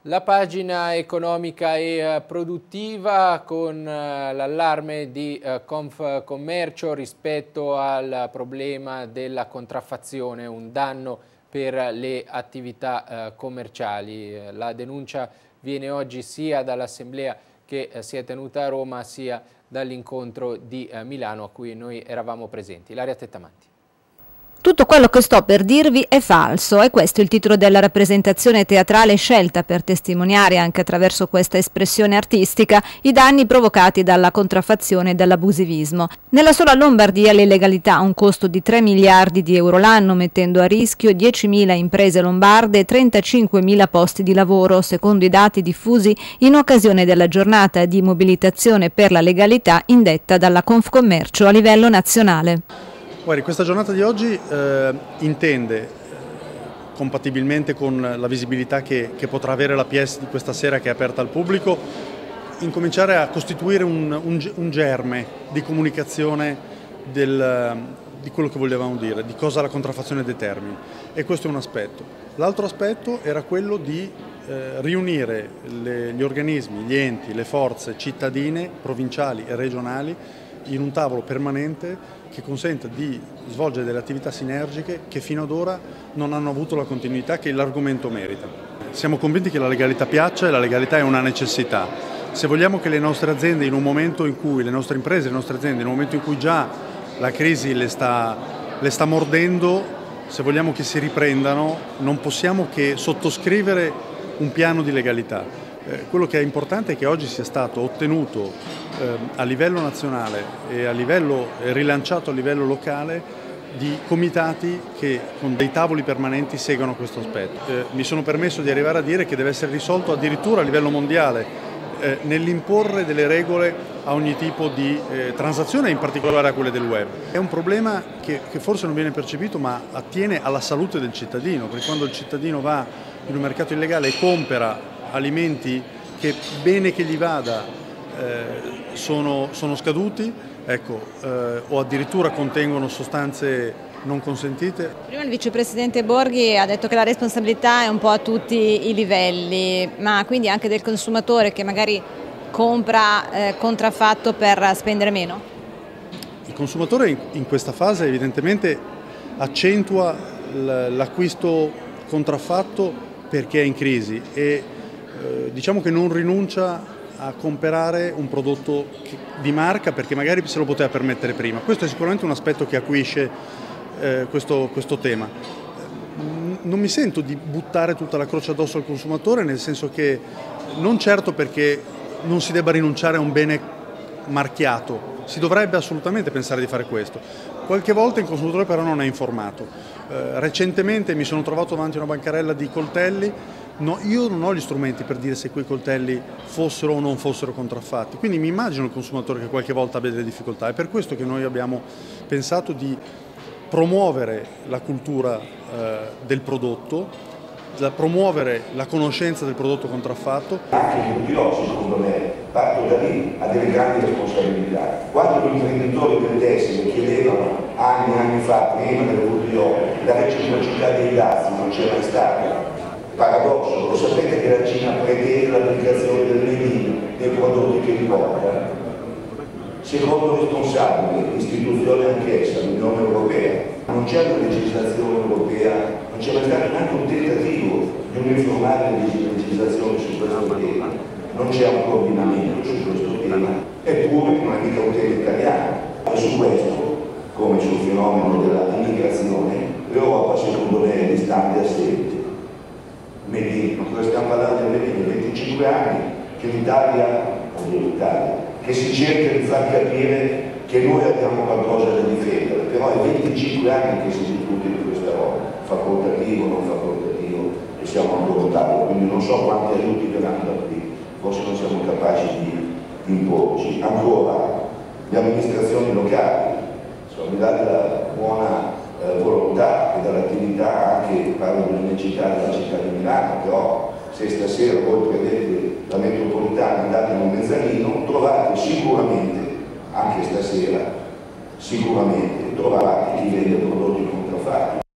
La pagina economica e produttiva con l'allarme di Confcommercio rispetto al problema della contraffazione, un danno per le attività commerciali. La denuncia viene oggi sia dall'assemblea che si è tenuta a Roma sia dall'incontro di Milano a cui noi eravamo presenti. Ilaria Tettamanti. Tutto quello che sto per dirvi è falso, è questo il titolo della rappresentazione teatrale scelta per testimoniare anche attraverso questa espressione artistica i danni provocati dalla contraffazione e dall'abusivismo. Nella sola Lombardia l'illegalità ha un costo di 3 miliardi di euro l'anno, mettendo a rischio 10.000 imprese lombarde e 35.000 posti di lavoro, secondo i dati diffusi in occasione della giornata di mobilitazione per la legalità indetta dalla Confcommercio a livello nazionale. Guardi, questa giornata di oggi intende, compatibilmente con la visibilità che potrà avere la PS di questa sera che è aperta al pubblico, incominciare a costituire un germe di comunicazione di quello che volevamo dire, di cosa la contraffazione determina. E questo è un aspetto. L'altro aspetto era quello di riunire gli organismi, gli enti, le forze cittadine, provinciali e regionali in un tavolo permanente che consenta di svolgere delle attività sinergiche che fino ad ora non hanno avuto la continuità che l'argomento merita. Siamo convinti che la legalità piaccia e la legalità è una necessità. Se vogliamo che le nostre aziende, in un momento in cui le nostre imprese, le nostre aziende, in un momento in cui già la crisi le sta mordendo, se vogliamo che si riprendano, non possiamo che sottoscrivere un piano di legalità. Quello che è importante è che oggi sia stato ottenuto a livello nazionale e rilanciato a livello locale di comitati che con dei tavoli permanenti seguono questo aspetto. Mi sono permesso di arrivare a dire che deve essere risolto addirittura a livello mondiale nell'imporre delle regole a ogni tipo di transazione, in particolare a quelle del web. È un problema che forse non viene percepito, ma attiene alla salute del cittadino, perché quando il cittadino va in un mercato illegale e compra alimenti che, bene che gli vada, sono scaduti, ecco, o addirittura contengono sostanze non consentite. Prima il vicepresidente Borghi ha detto che la responsabilità è un po' a tutti i livelli, ma quindi anche del consumatore che magari compra contraffatto per spendere meno? Il consumatore in questa fase evidentemente accentua l'acquisto contraffatto perché è in crisi e diciamo che non rinuncia a comprare un prodotto di marca perché magari se lo poteva permettere prima. Questo è sicuramente un aspetto che acuisce questo tema. Non mi sento di buttare tutta la croce addosso al consumatore, nel senso che non certo perché non si debba rinunciare a un bene marchiato, si dovrebbe assolutamente pensare di fare questo. Qualche volta il consumatore però non è informato. Recentemente mi sono trovato davanti a una bancarella di coltelli. No, io non ho gli strumenti per dire se quei coltelli fossero o non fossero contraffatti, quindi mi immagino il consumatore che qualche volta abbia delle difficoltà. È per questo che noi abbiamo pensato di promuovere la cultura del prodotto, promuovere la conoscenza del prodotto contraffatto. Anche tutti oggi, secondo me, parto da lì, ha delle grandi responsabilità. Quando gli imprenditori del tessile chiedevano anni e anni fa, prima del WTO, la reciprocità dei dazi, non c'era mai stata. Paradosso, lo sapete che la Cina prevede l'applicazione del made in nei prodotti che importa? Secondo responsabile, istituzione anch'essa, l'Unione Europea, non c'è una legislazione europea, non c'è mai stato neanche un tentativo di uniformare legislazione su questo tema, non c'è un coordinamento su questo tema, eppure non è mica un tema italiano. E su questo, come sul fenomeno dell'immigrazione, l'Europa secondo me è distante e assente. Noi stiamo parlando di 25 anni che l'Italia, che si cerca di far capire che noi abbiamo qualcosa da difendere, però è 25 anni che si discute di questa roba, facoltativo, non facoltativo, e siamo ancora in tavola, quindi non so quanti aiuti verranno da qui, forse non siamo capaci di imporci. Ancora, le amministrazioni locali, sono al di là della buona volontà e dall'attività anche, parlo dell'unicità della città di Milano, però se stasera voi prendete la metropolitana e andate in un mezzanino, trovate sicuramente, anche stasera, sicuramente trovate chi vende prodotti contraffatti.